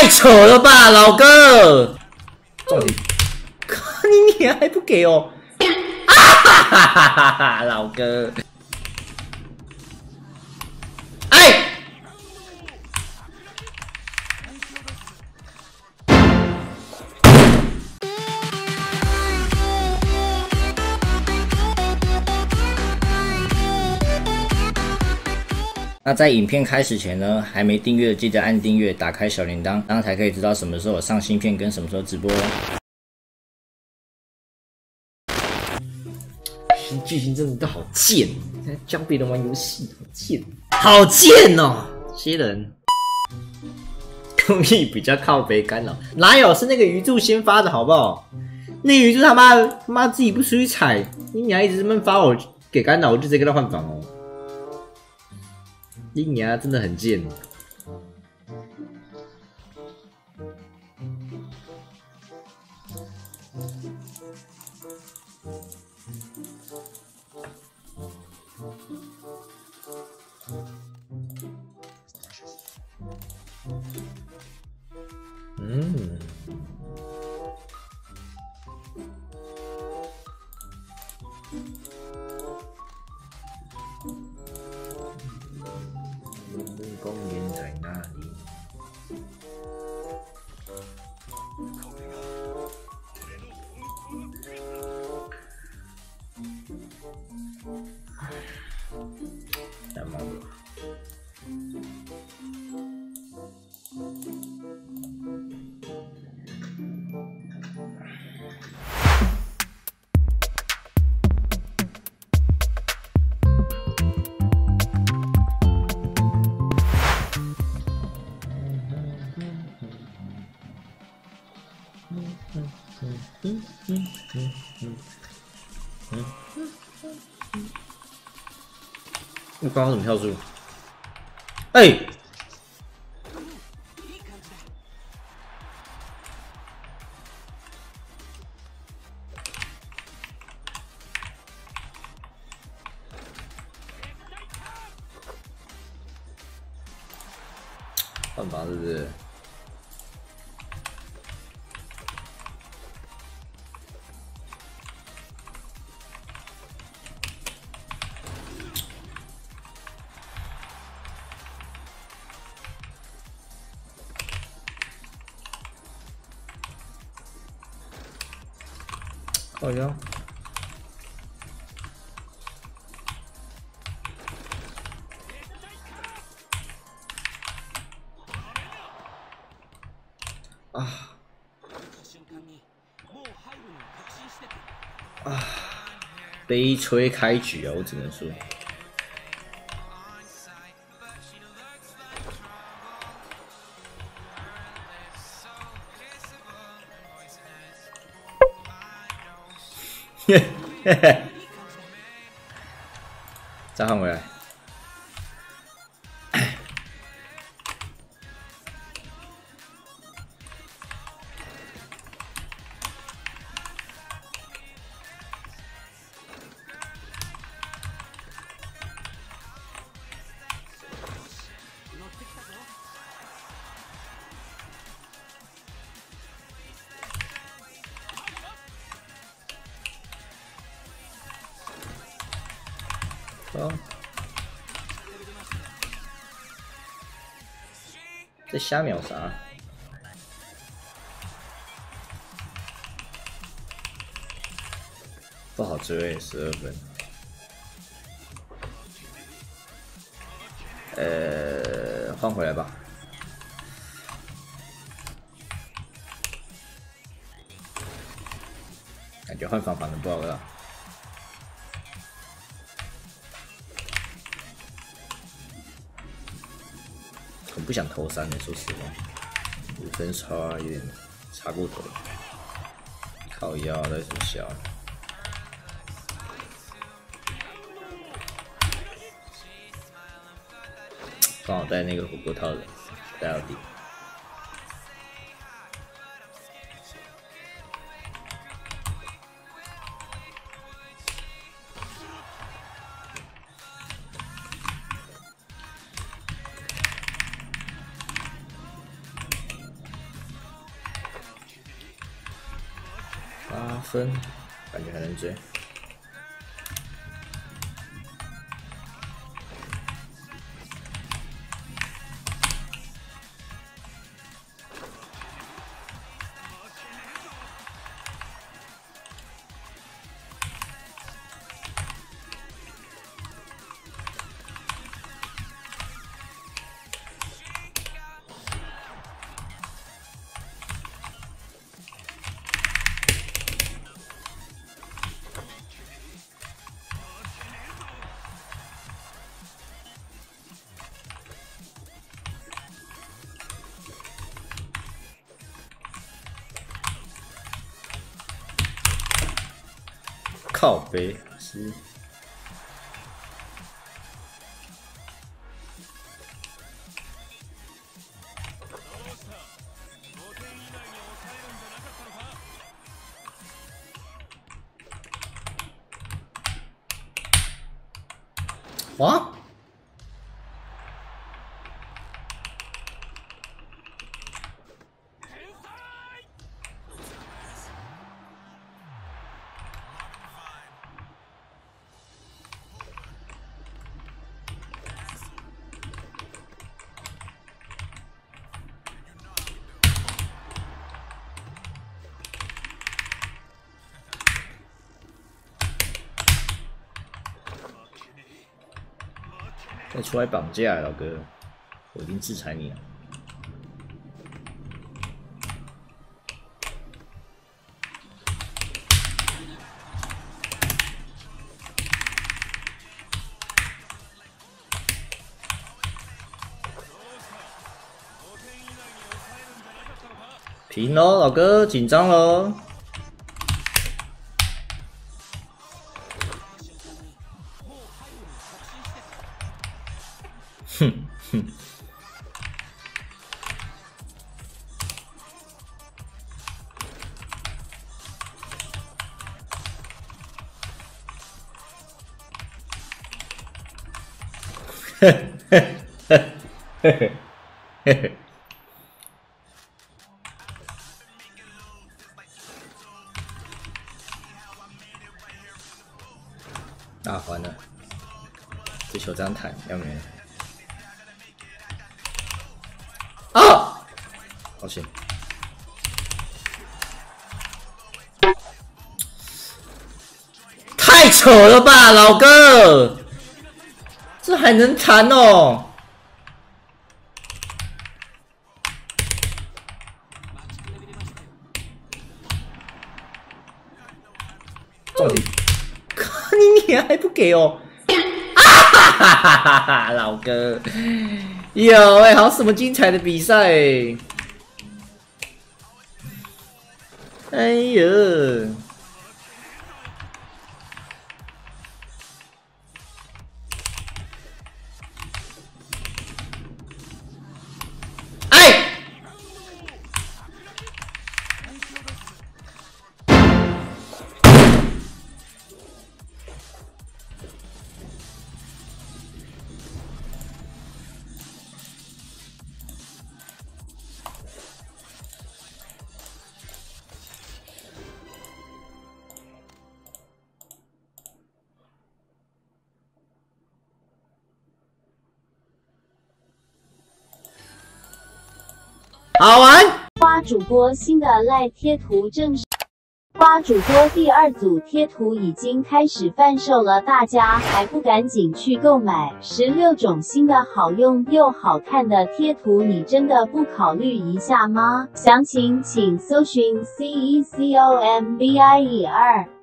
太扯了吧，老哥！重点，你还不给哦？啊哈哈哈哈！老哥，哎！那在影片开始前呢，还没订阅的记得按订阅，打开小铃铛，这样才可以知道什么时候我上新片跟什么时候直播哦。剧情真的都好贱，教别人玩游戏好贱，好贱哦！这些人公益比较靠北干扰，哪有是那个鱼柱先发的好不好？那个鱼柱他妈自己不出去踩，你还一直这么发我给干扰，我就直接跟他换防哦。你娘真的很贱。公园在哪里？太忙了。我刚刚怎么跳出？哎！换防是不是？靠腰。悲催开局啊！我只能说。再换回来。哦，这瞎秒啥？不好追，12分。换回来吧。感觉换防反的不好了。很不想投3的，说实话，5分差有点差过头。靠腰在学校。刚好带那个火锅套的，带到底。 分，感觉还能追。靠背是。哇！再出来绑架，老哥，我一定制裁你了。平喽，老哥，紧张喽。哼哼。嘿嘿嘿嘿嘿嘿嘿。啊，完了！这球这样弹要没了。啊！抱歉。太扯了吧，老哥！这还能弹哦？重点。你还不给哦？啊哈哈哈哈！老哥，有哎、好什么精彩的比赛哎呦！哎！好玩！ 花主播新的赖贴图正式，花主播第2组贴图已经开始贩售了，大家还不赶紧去购买？16种新的好用又好看的贴图，你真的不考虑一下吗？详情请搜寻 CECOMBIE2。